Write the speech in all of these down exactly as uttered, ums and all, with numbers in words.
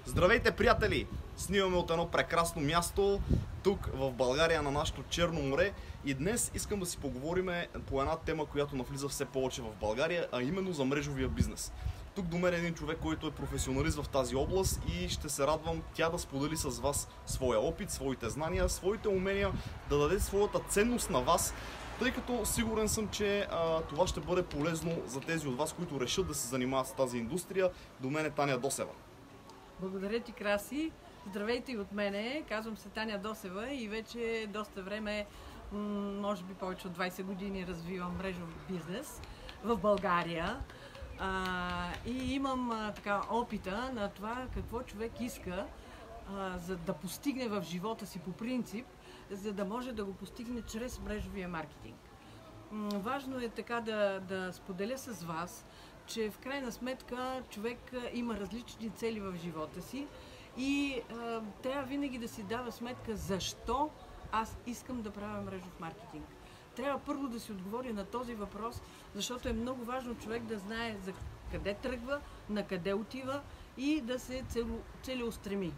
Здравейте, приятели! Снимаме от едно прекрасно място тук в България на нашето Черно море и днес искам да си поговорим по една тема, която навлиза все повече в България, а именно за мрежовия бизнес. Тук до мен е един човек, който е професионалист в тази област и ще се радвам тя да сподели с вас своя опит, своите знания, своите умения, да даде своята ценност на вас, тъй като сигурен съм, че а, това ще бъде полезно за тези от вас, които решат да се занимават с тази индустрия. До мен е Таня Досева. Благодаря ти, Краси. Здравейте и от мене. Казвам се Таня Досева и вече доста време, може би повече от двайсет години, развивам мрежов бизнес в България. А, и имам а, така опита на това какво човек иска а, за да постигне в живота си по принцип, за да може да го постигне чрез мрежовия маркетинг. М, важно е така да, да споделя с вас, че в крайна сметка човек има различни цели в живота си и а, трябва винаги да си дава сметка защо аз искам да правя мрежов маркетинг. Трябва първо да си отговори на този въпрос, защото е много важно човек да знае за къде тръгва, на къде отива и да се целеустреми.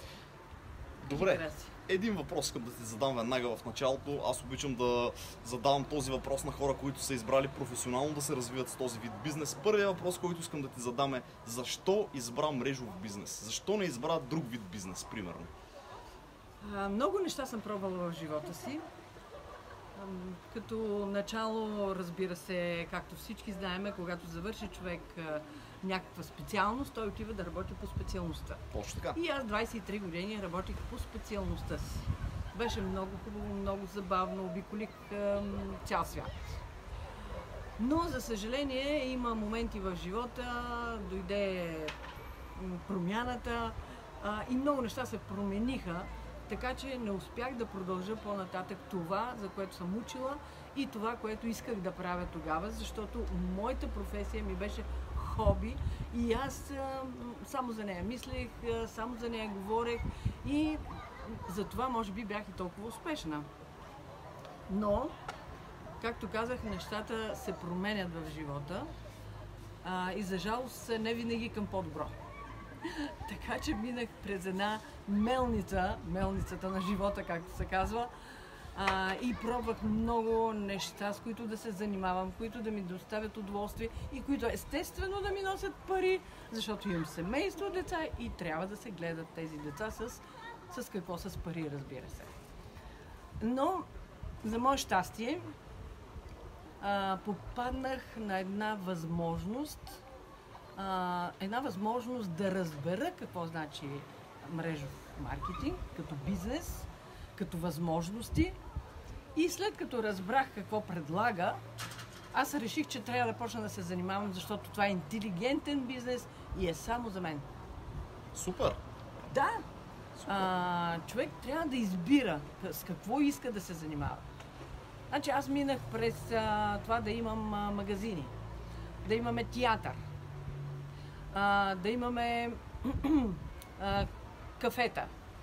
Добре, един въпрос искам да ти задам веднага в началото. Аз обичам да задавам този въпрос на хора, които са избрали професионално да се развиват с този вид бизнес. Първият въпрос, който искам да ти задам е: защо избра мрежов бизнес? Защо не избра друг вид бизнес, примерно? А, много неща съм пробвала в живота си. Като начало, разбира се, както всички знаем, когато завърши човек а, някаква специалност, той отива да работи по специалността. Точно така. И аз двайсет и три години работих по специалността си. Беше много хубаво, много забавно, обиколих а, цял свят. Но, за съжаление, има моменти в живота, дойде промяната а, и много неща се промениха. Така че не успях да продължа по-нататък това, за което съм учила и това, което исках да правя тогава, защото моята професия ми беше хоби и аз а, само за нея мислех, а, само за нея говорех и за това може би бях и толкова успешна. Но, както казах, нещата се променят в живота а, и за жалост не винаги към по-добро. Така че минах през една мелница, мелницата на живота, както се казва, а, и пробвах много неща, с които да се занимавам, които да ми доставят удоволствие и които естествено да ми носят пари, защото имам семейство, деца и трябва да се гледат тези деца с, с какво? С пари, разбира се. Но, за мое щастие, а, попаднах на една възможност, Uh, една възможност да разбера какво значи мрежов маркетинг като бизнес, като възможности и след като разбрах какво предлага, аз реших, че трябва да почна да се занимавам, защото това е интелигентен бизнес и е само за мен. Супер! Да! Супер. Uh, човек трябва да избира с какво иска да се занимава. Значи аз минах през uh, това да имам uh, магазини, да имаме театър, А, да имаме а, кафета.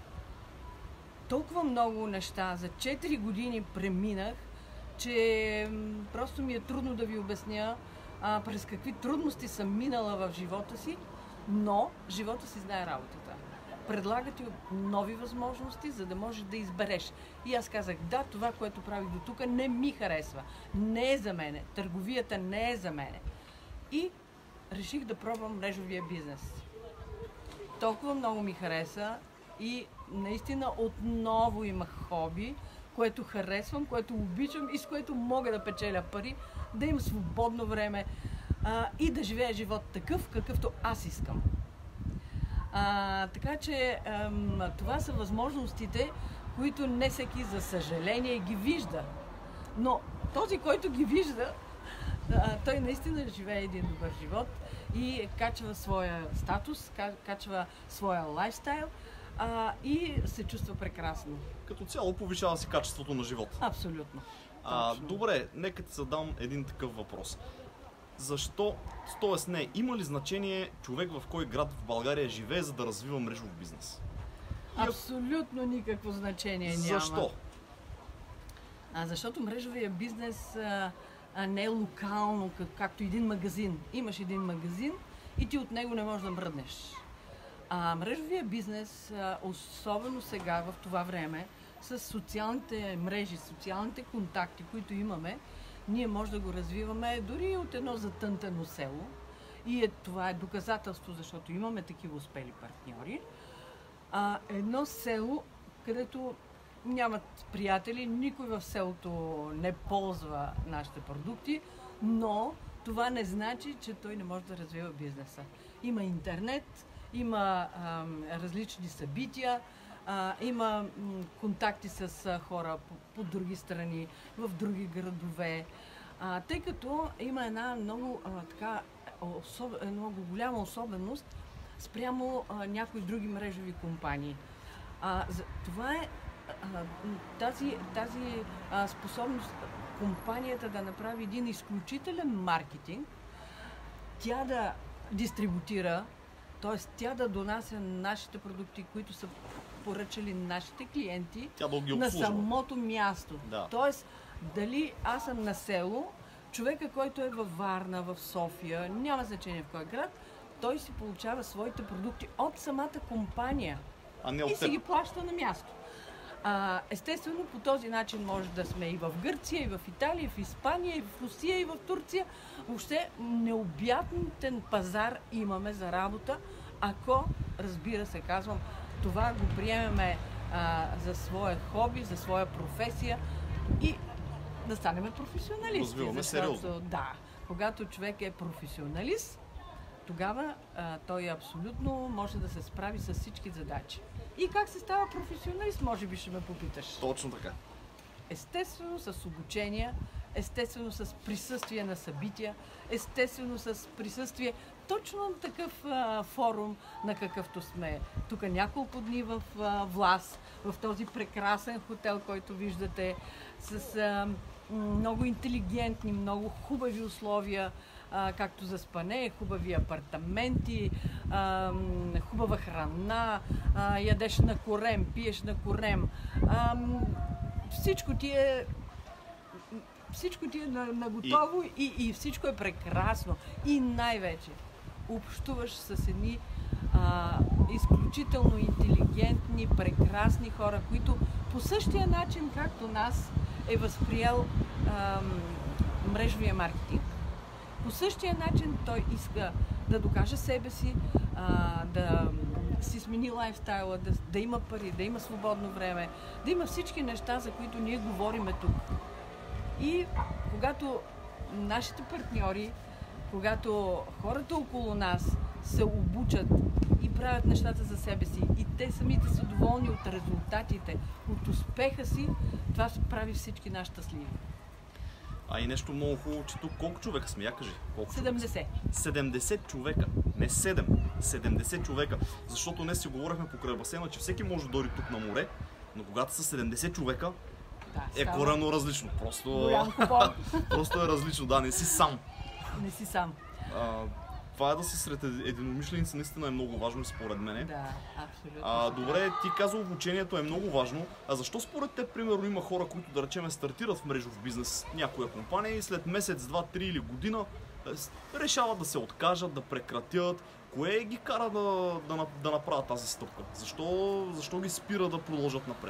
Толкова много неща. За четири години преминах, че просто ми е трудно да ви обясня а, през какви трудности съм минала в живота си, но живота си знае работата. Предлага ти нови възможности, за да можеш да избереш. И аз казах: да, това, което правих до тук, не ми харесва. Не е за мене. Търговията не е за мене. И реших да пробвам мрежовия бизнес. Толкова много ми хареса и наистина отново имах хоби, което харесвам, което обичам и с което мога да печеля пари, да имам свободно време а, и да живея живот такъв, какъвто аз искам. А, така че ам, това са възможностите, които не всеки, за съжаление, ги вижда. Но този, който ги вижда, той наистина живее един добър живот и качва своя статус, качва своя лайфстайл а, и се чувства прекрасно. Като цяло повишава си качеството на живота. Абсолютно. А, добре, нека ти задам един такъв въпрос. Защо, т.е. не, има ли значение човек в кой град в България живее, за да развива мрежов бизнес? Абсолютно никакво значение няма. Защо? А, защото мрежовия бизнес а, а не е локално, как, както един магазин. Имаш един магазин и ти от него не можеш да мръднеш. А мрежовия бизнес, а, особено сега в това време, с социалните мрежи, социалните контакти, които имаме, ние може да го развиваме дори от едно затънтено село. И е, това е доказателство, защото имаме такива успели партньори. А, едно село, където нямат приятели, никой в селото не ползва нашите продукти, но това не значи, че той не може да развива бизнеса. Има интернет, има а, различни събития, а, има м, контакти с а, хора по, по други страни, в други градове, а, тъй като има една много, а, така, особ... много голяма особеност спрямо а, някои други мрежови компании. А, за, това е а, тази, тази а, способност компанията да направи един изключителен маркетинг, тя да дистрибутира, т.е. тя да донася нашите продукти, които са поръчали нашите клиенти, Тя да ги на обслужва. самото място. Да. Тоест, дали аз съм на село, човека, който е във Варна, в София, няма значение в кой град, той си получава своите продукти от самата компания А не и от си теб. ги плаща на място. А, естествено, по този начин може да сме и в Гърция, и в Италия, и в Испания, и в Русия, и в Турция. Въобще необятен пазар имаме за работа, ако, разбира се, казвам, това го приемеме а, за своя хоби, за своя професия и да станем професионалисти. Развиваме защото, сериозно. Да, когато човек е професионалист, тогава а, той абсолютно може да се справи с всички задачи. И как се става професионалист, може би ще ме попиташ. Точно така. Естествено с обучения, естествено с присъствие на събития, естествено с присъствие точно на такъв а, форум, на какъвто сме тук няколко дни в а, Влас, в този прекрасен хотел, който виждате, с а, много интелигентни, много хубави условия, а, както за спане, хубави апартаменти, а, хубава храна, а, ядеш на корем, пиеш на корем. А, всичко ти е всичко ти е на, на готово и... И, и всичко е прекрасно. И най-вече общуваш с едни а, изключително интелигентни, прекрасни хора, които по същия начин, както нас, е възприел а, мрежовия маркетинг. По същия начин той иска да докаже себе си, а, да си смени лайфстайла, да, да има пари, да има свободно време, да има всички неща, за които ние говориме тук. И когато нашите партньори, когато хората около нас се обучат и правят нещата за себе си и те самите са доволни от резултатите, от успеха си, това прави всички нас щастливи. А и нещо много хубаво, че тук колко човека сме? Я кажи. Колко седемдесет. седемдесет човека. Не седем. седемдесет човека. Защото днес си говорихме покрай басейна, че всеки може да дойде тук на море, но когато са седемдесет човека, Да, е става коренно различно. Просто, голям купон. просто е различно. Да, не си сам. Не си сам. А, това е да си сред единомишленици наистина е много важно според мене. Да, абсолютно. А, добре, ти каза, обучението е много важно. А защо според теб, примерно, има хора, които да речеме стартират в мрежов бизнес някоя компания и след месец, два, три или година е, решават да се откажат, да прекратят? Кое ги кара да, да, да направят тази стъпка? Защо, защо ги спира да продължат напред?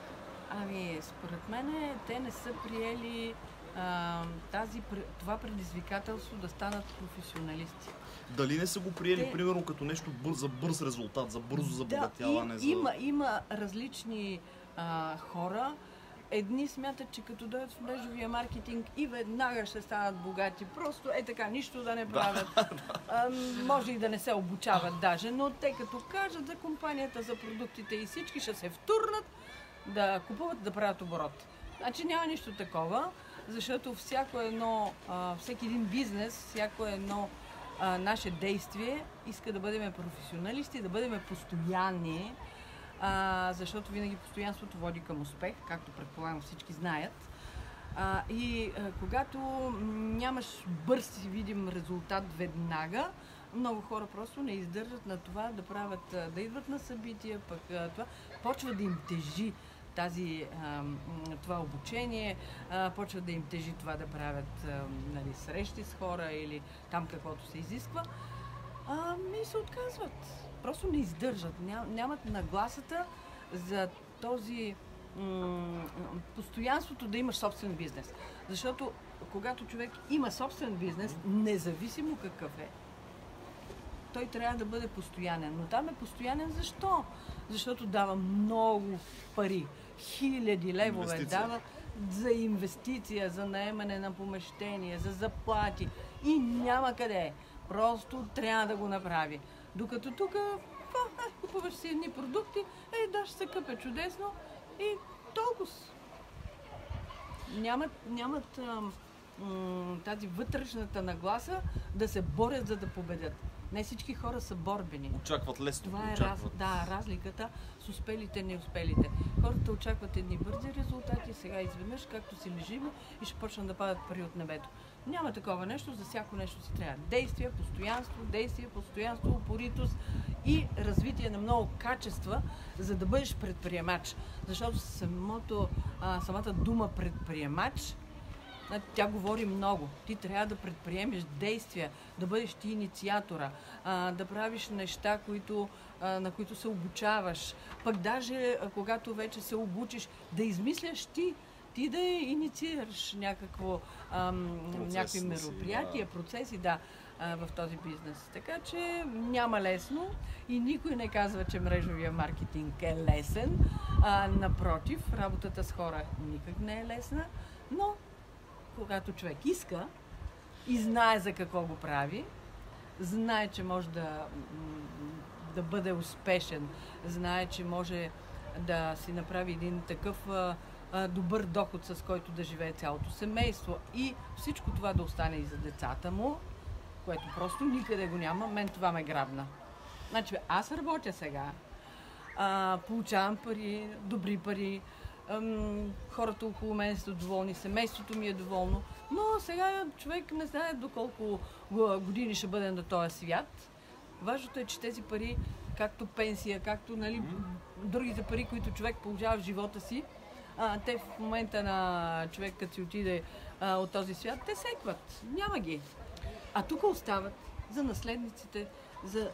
Ами, според мен те не са приели а, тази, това предизвикателство да станат професионалисти. Дали не са го приели, Те... примерно, като нещо бърз, за бърз резултат, за бързо Да, забогатяване? и, за... има, има различни а, хора. Едни смятат, че като дойдат в мрежовия маркетинг и веднага ще станат богати. Просто е така, нищо да не правят. А, може и да не се обучават даже, но те като кажат за компанията, за продуктите и всички ще се втурнат да купуват, да правят оборот. Значи няма нищо такова, защото всяко едно, а, всеки един бизнес, всяко едно а, наше действие иска да бъдем професионалисти, да бъдем постоянни, а, защото винаги постоянството води към успех, както предполагам всички знаят. А, и а, когато нямаш бърз и видим резултат веднага, много хора просто не издържат на това да правят, да идват на събития, пък а, това почва да им тежи тази, а, това обучение, а, почва да им тежи това да правят а, нали, срещи с хора или там каквото се изисква, а, и се отказват. просто не издържат, ням, нямат нагласата за този м- постоянството да имаш собствен бизнес. Защото когато човек има собствен бизнес, независимо какъв е, той трябва да бъде постоянен. Но там е постоянен защо? Защото дава много пари. Хиляди левове Инвестиция. дава за инвестиция, за наемане на помещение, за заплати. И няма къде. Просто трябва да го направи. Докато тук купуваш си едни продукти, ей, да, ще се къпе чудесно и толкова. Нямат, нямат ам, м, тази вътрешната нагласа да се борят, за да победят. Не всички хора са борбени. Очакват лесно. Това е раз, очакват... да, разликата с успелите и неуспелите. Хората очакват едни бързи резултати, сега изведнъж, както си лежим, и ще почнат да падат пари от небето. Няма такова нещо, за всяко нещо си трябва действие, постоянство, действие, постоянство, упоритост и развитие на много качества, за да бъдеш предприемач. Защото самото, а, самата дума предприемач, тя говори много. Ти трябва да предприемеш действия, да бъдеш ти инициатора, а, да правиш неща, които, а, на които се обучаваш. Пък даже, а, когато вече се обучиш, да измисляш ти, ти да инициираш някакво, ам, някакви мероприятия, процеси, да, а, в този бизнес. Така че няма лесно и никой не казва, че мрежовия маркетинг е лесен. А, напротив, работата с хора никак не е лесна, но когато човек иска и знае за какво го прави, знае, че може да, да бъде успешен, знае, че може да си направи един такъв а, а, добър доход, с който да живее цялото семейство и всичко това да остане и за децата му, което просто никъде го няма, мен това ме грабна. Значи, аз работя сега, а, получавам пари, добри пари, ам, хората около мен са доволни, семейството ми е доволно, но сега човек не знае доколко години ще бъде на този свят. Важното е, че тези пари, както пенсия, както, нали, другите пари, които човек получава в живота си, а, те в момента на човек, като си отиде а, от този свят, те секват. Няма ги. А тук остават за наследниците, за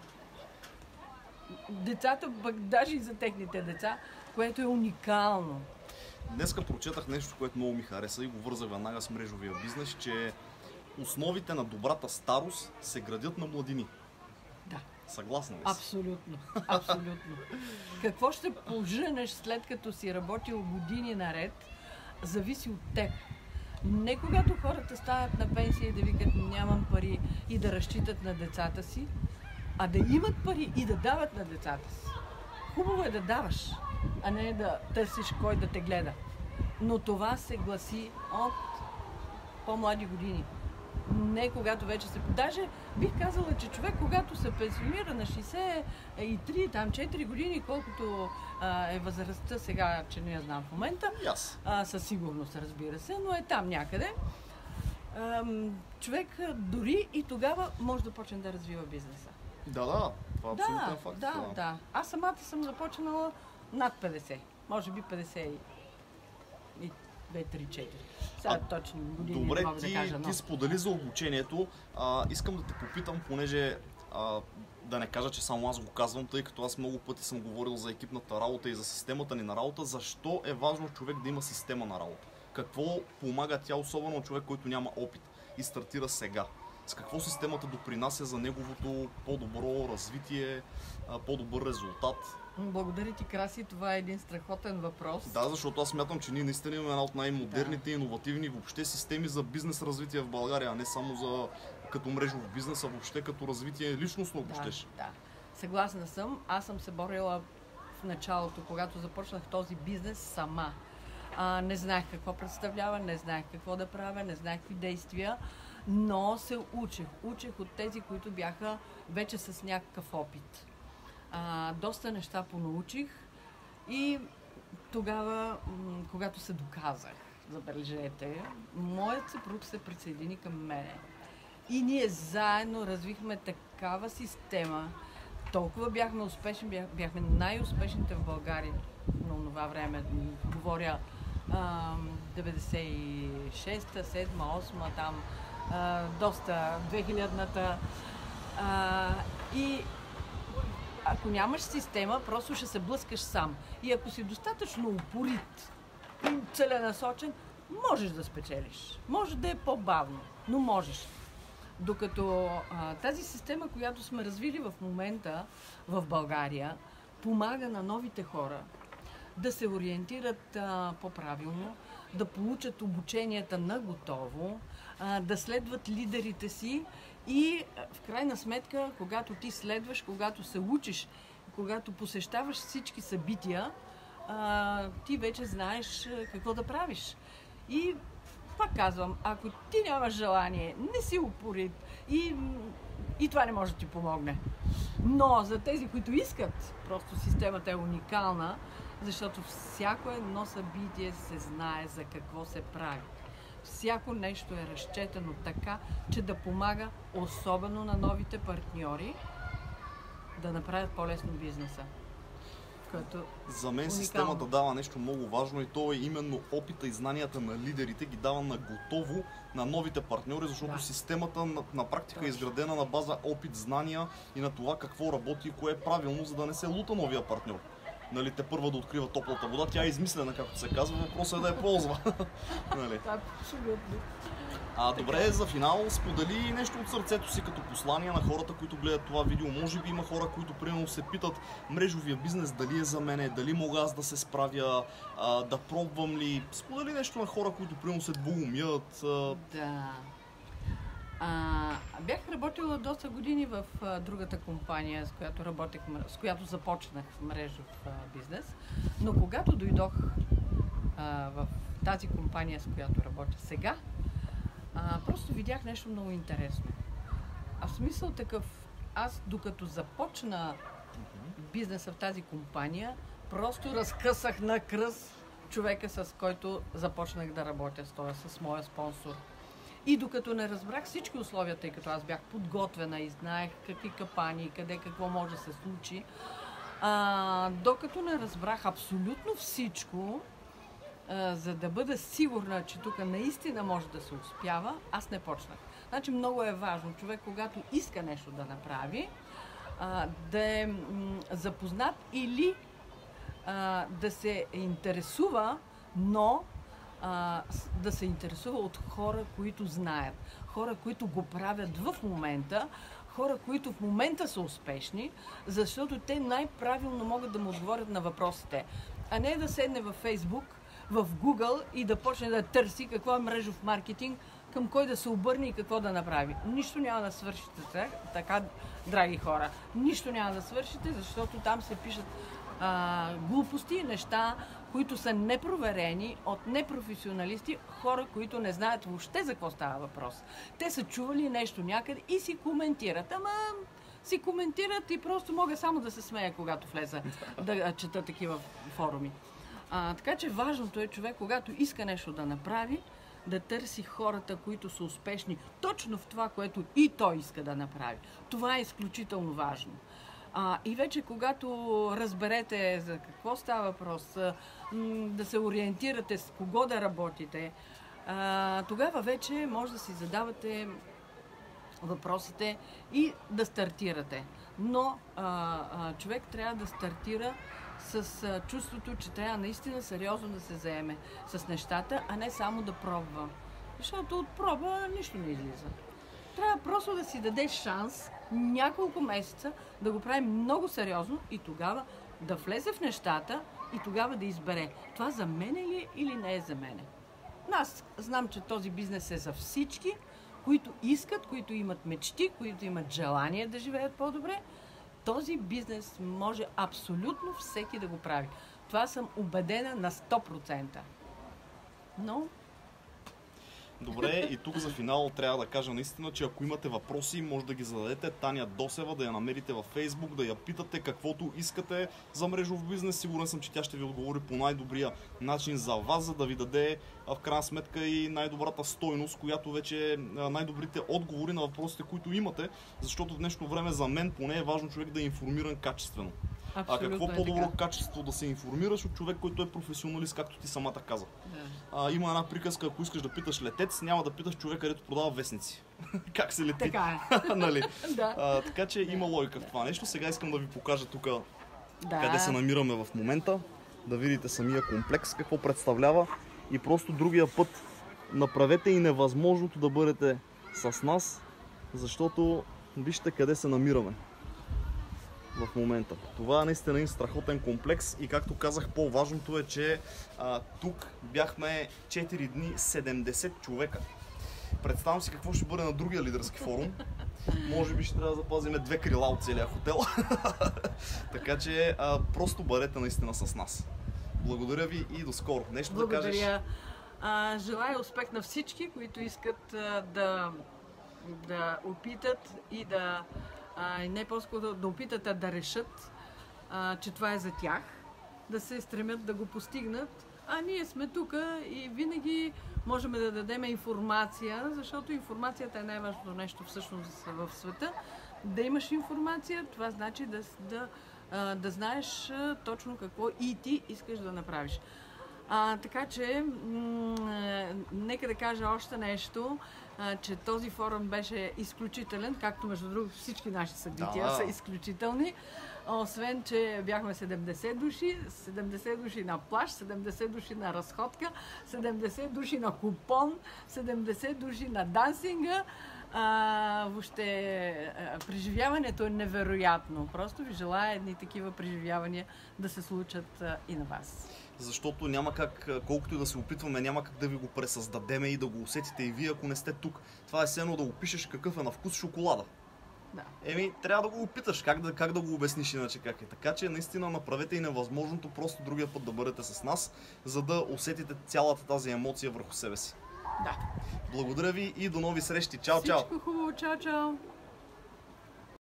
децата, пък даже и за техните деца, което е уникално. Днеска прочетах нещо, което много ми хареса и го вързах веднага с мрежовия бизнес, че основите на добрата старост се градят на младини. Да. Съгласна ли си? Абсолютно. Абсолютно. Какво ще поженеш след като си работил години наред, зависи от теб. Не когато хората стават на пенсия и да викат нямам пари и да разчитат на децата си, а да имат пари и да дават на децата си. Хубаво е да даваш, а не да търсиш кой да те гледа. Но това се гласи от по-млади години. Не когато вече се... Даже бих казала, че човек, когато се пенсионира на шейсет и три, там четири години, колкото а, е възрастта сега, че не я знам в момента, Yes. а, със сигурност, разбира се, но е там някъде. А, човек дори и тогава може да почне да развива бизнеса. Да, да, това е абсолютен Да, факт. да, да. Аз самата съм започнала над петдесет. Може би петдесет и две, три, четири. Сега А, точно години Добре, не мога ти, да кажа, но... ти сподели за обучението. А, искам да те попитам, понеже а, да не кажа, че само аз го казвам, тъй като аз много пъти съм говорил за екипната работа и за системата ни на работа. Защо е важно човек да има система на работа? Какво помага тя, особено на човек, който няма опит и стартира сега? С какво системата допринася за неговото по-добро развитие, по-добър резултат? Благодаря ти, Краси. Това е един страхотен въпрос. Да, защото аз смятам, че ние наистина имаме една от най-модерните, да. иновативни въобще системи за бизнес развитие в България, а не само за като мрежов бизнес, а въобще като развитие личностно, ако Да, щеш. да. Съгласна съм. Аз съм се борила в началото, когато започнах този бизнес сама. А, не знаех какво представлява, не знаех какво да правя, не знаех какви действия, но се учех. Учех от тези, които бяха вече с някакъв опит. А, доста неща понаучих и тогава, м- когато се доказах, забележете, моят съпруг се присъедини към мене. И ние заедно развихме такава система. Толкова бяхме успешни, бях, бяхме най-успешните в България на това време. Говоря а, деветдесет и шеста, седма, осма, там а, доста две хилядната. А, и ако нямаш система, просто ще се блъскаш сам. И ако си достатъчно упорит и целенасочен, можеш да спечелиш. Може да е по-бавно, но можеш. Докато а, тази система, която сме развили в момента в България, помага на новите хора да се ориентират а, по-правилно, да получат обученията на готово, а, да следват лидерите си и в крайна сметка, когато ти следваш, когато се учиш, когато посещаваш всички събития, а, ти вече знаеш какво да правиш. И пак казвам, ако ти нямаш желание, не си упорит и, и това не може да ти помогне. Но за тези, които искат, просто системата е уникална, защото всяко едно събитие се знае за какво се прави. Всяко нещо е разчетено така, че да помага особено на новите партньори да направят по-лесно бизнеса. Което за мен уникално. Системата дава нещо много важно и то е именно опита и знанията на лидерите ги дава на готово на новите партньори, защото Да. системата на, на практика е Точно. изградена на база опит, знания и на това какво работи и кое е правилно, за да не се лута новия партньор. Нали, те първа да открива топлата вода, тя е измислена, както се казва, въпросът е да я ползва. Нали. Абсолютно. А, добре, за финал сподели нещо от сърцето си като послание на хората, които гледат това видео. Може би има хора, които примерно се питат мрежовия бизнес дали е за мене, дали мога аз да се справя, а, да пробвам ли. Сподели нещо на хора, които примерно се двоумят. А... Да. А, бях работила доста години в а, другата компания, с която работех, с която започнах мрежов а, бизнес. Но когато дойдох а, в тази компания, с която работя сега, а, просто видях нещо много интересно. А в смисъл такъв, аз докато започна бизнеса в тази компания, просто разкъсах на кръст човека, с който започнах да работя, т.е. с моя спонсор. И докато не разбрах всички условия, тъй като аз бях подготвена и знаех какви капани, къде какво може да се случи, а, докато не разбрах абсолютно всичко, а, за да бъда сигурна, че тук наистина може да се успява, аз не почнах. Значи много е важно човек, когато иска нещо да направи, а, да е м- запознат или а, да се интересува, но а, да се интересува от хора, които знаят, хора, които го правят в момента, хора, които в момента са успешни, защото те най-правилно могат да му отговорят на въпросите. А не да седне във Фейсбук, в Google и да почне да търси какво е мрежов маркетинг, към кой да се обърне и какво да направи. Нищо няма да свършите така, драги хора. Нищо няма да свършите, защото там се пишат а, глупости и неща, които са непроверени от непрофесионалисти, хора, които не знаят въобще за какво става въпрос. Те са чували нещо някъде и си коментират. Ама си коментират и просто мога само да се смея, когато влеза да чета такива форуми. А, така че важното е човек, когато иска нещо да направи, да търси хората, които са успешни точно в това, което и той иска да направи. Това е изключително важно. А, и вече когато разберете за какво става въпрос, м- да се ориентирате с кого да работите, а, тогава вече може да си задавате въпросите и да стартирате. Но а, а, човек трябва да стартира с а, чувството, че трябва наистина сериозно да се заеме с нещата, а не само да пробва. Защото от проба нищо не излиза. Трябва просто да си даде шанс няколко месеца да го прави много сериозно и тогава да влезе в нещата и тогава да избере. Това за мене ли е или не е за мене? Аз знам, че този бизнес е за всички, които искат, които имат мечти, които имат желание да живеят по-добре. Този бизнес може абсолютно всеки да го прави. Това съм убедена на сто процента. Но Добре, и тук за финал трябва да кажа наистина, че ако имате въпроси, може да ги зададете. Таня Досева, да я намерите във Фейсбук, да я питате каквото искате за мрежов бизнес. Сигурен съм, че тя ще ви отговори по най-добрия начин за вас, за да ви даде в крайна сметка и най-добрата стойност, която вече е най-добрите отговори на въпросите, които имате. Защото в днешно време за мен поне е важно човек да е информиран качествено. А Абсолютно какво е по-добро така. качество да се информираш от човек, който е професионалист, както ти самата каза. Да. А, има една приказка, ако искаш да питаш летец, няма да питаш човек, където продава вестници. Как се лети? Така е. Нали? Да. А, така че има логика в това нещо. Сега искам да ви покажа тук Да. къде се намираме в момента. Да видите самия комплекс, какво представлява. И просто другия път направете и невъзможното да бъдете с нас, защото вижте къде се намираме в момента. Това е наистина един страхотен комплекс и както казах, по-важното е, че а, тук бяхме четири дни, седемдесет човека. Представям си какво ще бъде на другия лидерски форум. Може би ще трябва да запазиме две крила от целия хотел. Така че а, просто бъдете наистина с нас. Благодаря ви и до скоро. Нещо да кажеш? Благодаря. А, желая успех на всички, които искат а, да, да опитат и да а, и не по-скоро да, да опитат, а да решат, а, че това е за тях, да се стремят да го постигнат. А ние сме тук и винаги можем да дадем информация, защото информацията е най-важното нещо всъщност в света. Да имаш информация, това значи да, да, а, да знаеш а, точно какво и ти искаш да направиш. А, така че, м- нека да кажа още нещо, а, че този форум беше изключителен, както между другото всички наши събития Да. са изключителни. Освен, че бяхме седемдесет души, седемдесет души на плаж, седемдесет души на разходка, седемдесет души на купон, седемдесет души на дансинга. А, въобще, а, преживяването е невероятно. Просто ви желая едни такива преживявания да се случат а, и на вас. Защото няма как, колкото и да се опитваме, няма как да ви го пресъздадеме и да го усетите и вие, ако не сте тук. Това е все едно да опишеш какъв е на вкус шоколада. Да. Еми, трябва да го опиташ, как да, как да го обясниш иначе как е. Така че наистина направете и невъзможното, просто другия път да бъдете с нас, за да усетите цялата тази емоция върху себе си. Да. Благодаря ви и до нови срещи. Чао, чао! Всичко хубаво. Чао, чао!